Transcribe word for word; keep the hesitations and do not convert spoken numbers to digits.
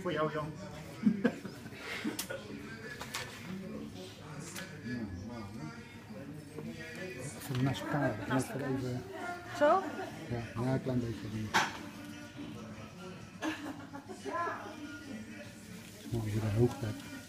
voor jou, Jan. Even naast elkaar, net even... Zo? Ja, ja, een klein beetje. Mooi, als je de hoogte hebt.